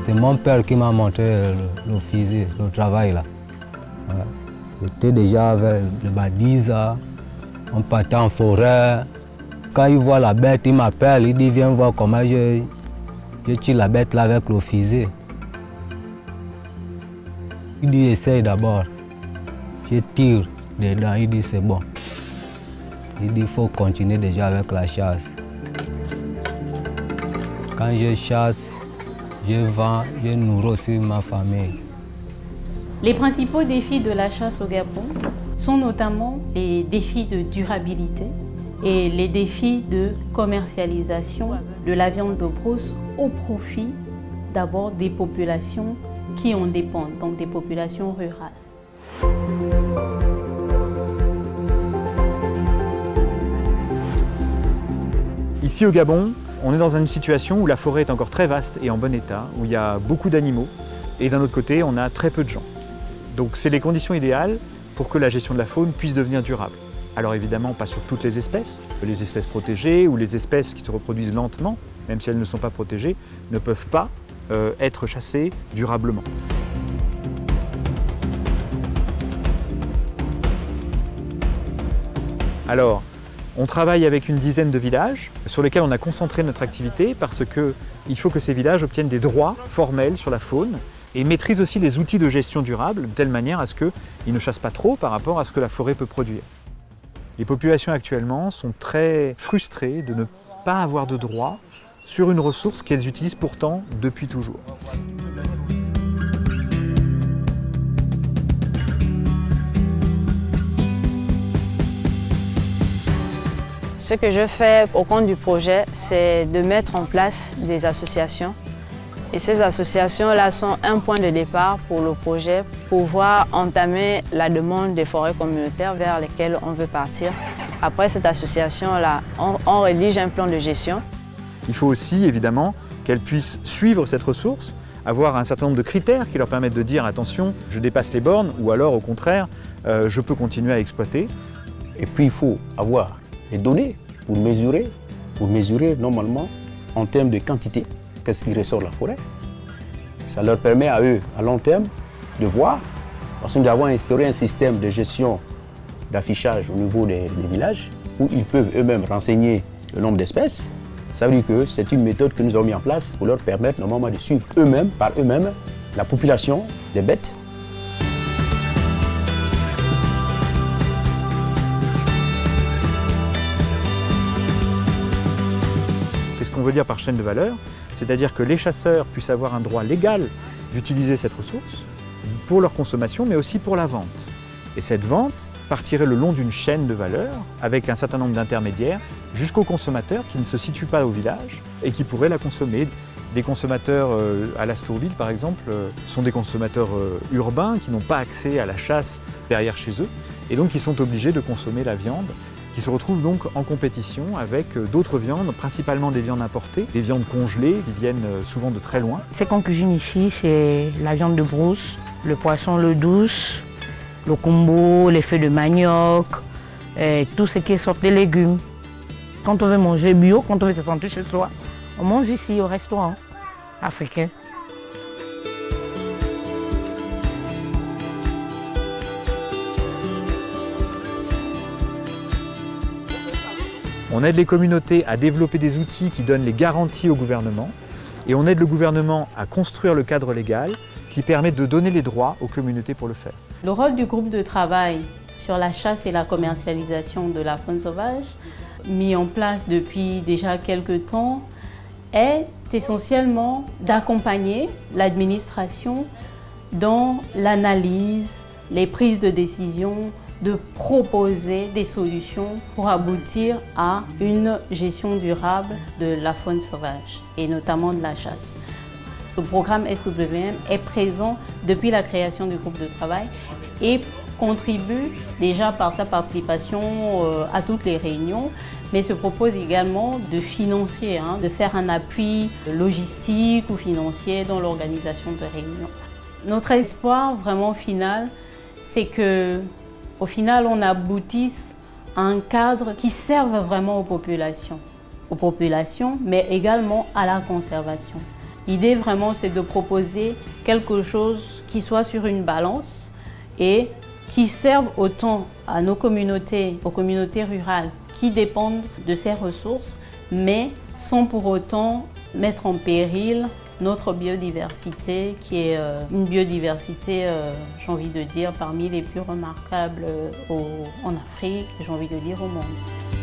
C'est mon père qui m'a montré le physique, le travail là. Ouais. J'étais déjà avec le baliza, on partait en forêt. Quand il voit la bête, il m'appelle, il dit viens voir comment je tire la bête là avec le fusil. Il dit essaye d'abord. Je tire dedans, il dit c'est bon. Il dit il faut continuer déjà avec la chasse. Quand je chasse, je vends, je nourris aussi ma famille. Les principaux défis de la chasse au Gabon sont notamment les défis de durabilité et les défis de commercialisation de la viande de brousse au profit d'abord des populations qui en dépendent, donc des populations rurales. Ici au Gabon, on est dans une situation où la forêt est encore très vaste et en bon état, où il y a beaucoup d'animaux et d'un autre côté, on a très peu de gens. Donc c'est les conditions idéales pour que la gestion de la faune puisse devenir durable. Alors évidemment, pas sur toutes les espèces protégées ou les espèces qui se reproduisent lentement, même si elles ne sont pas protégées, ne peuvent pas être chassées durablement. Alors, on travaille avec une dizaine de villages sur lesquels on a concentré notre activité parce qu'il faut que ces villages obtiennent des droits formels sur la faune et maîtrisent aussi les outils de gestion durable de telle manière à ce qu'ils ne chassent pas trop par rapport à ce que la forêt peut produire. Les populations actuellement sont très frustrées de ne pas avoir de droits sur une ressource qu'elles utilisent pourtant depuis toujours. Ce que je fais au compte du projet, c'est de mettre en place des associations. Et ces associations-là sont un point de départ pour le projet, pour pouvoir entamer la demande des forêts communautaires vers lesquelles on veut partir. Après cette association-là, on rédige un plan de gestion. Il faut aussi, évidemment, qu'elles puissent suivre cette ressource, avoir un certain nombre de critères qui leur permettent de dire « attention, je dépasse les bornes » ou alors, au contraire, « je peux continuer à exploiter ». Et puis, il faut avoir les données pour mesurer normalement en termes de quantité, qu'est-ce qui ressort de la forêt. Ça leur permet à eux, à long terme, de voir, parce que nous avons instauré un système de gestion d'affichage au niveau des villages, où ils peuvent eux-mêmes renseigner le nombre d'espèces. Ça veut dire que c'est une méthode que nous avons mis en place pour leur permettre normalement de suivre eux-mêmes, par eux-mêmes, la population des bêtes. Qu'est-ce qu'on veut dire par chaîne de valeur? C'est-à-dire que les chasseurs puissent avoir un droit légal d'utiliser cette ressource pour leur consommation, mais aussi pour la vente. Et cette vente partirait le long d'une chaîne de valeur avec un certain nombre d'intermédiaires jusqu'aux consommateurs qui ne se situent pas au village et qui pourraient la consommer. Des consommateurs à l'Astourville, par exemple, sont des consommateurs urbains qui n'ont pas accès à la chasse derrière chez eux et donc qui sont obligés de consommer la viande, qui se retrouvent donc en compétition avec d'autres viandes, principalement des viandes importées, des viandes congelées qui viennent souvent de très loin. Ce qu'on cuisine ici, c'est la viande de brousse, le poisson, l'eau douce, le combo, les feuilles de manioc, tout ce qui est sorti des légumes. Quand on veut manger bio, quand on veut se sentir chez soi, on mange ici au restaurant africain. On aide les communautés à développer des outils qui donnent les garanties au gouvernement et on aide le gouvernement à construire le cadre légal qui permet de donner les droits aux communautés pour le faire. Le rôle du groupe de travail sur la chasse et la commercialisation de la faune sauvage, mis en place depuis déjà quelques temps, est essentiellement d'accompagner l'administration dans l'analyse, les prises de décision, de proposer des solutions pour aboutir à une gestion durable de la faune sauvage et notamment de la chasse. Le programme SWM est présent depuis la création du groupe de travail et contribue déjà par sa participation à toutes les réunions, mais se propose également de financer, de faire un appui logistique ou financier dans l'organisation de réunions. Notre espoir vraiment final, c'est que au final, on aboutisse à un cadre qui serve vraiment aux populations, mais également à la conservation. L'idée vraiment, c'est de proposer quelque chose qui soit sur une balance et qui serve autant à nos communautés, aux communautés rurales qui dépendent de ces ressources, mais sans pour autant mettre en péril notre biodiversité, qui est une biodiversité, j'ai envie de dire, parmi les plus remarquables en Afrique, j'ai envie de dire au monde.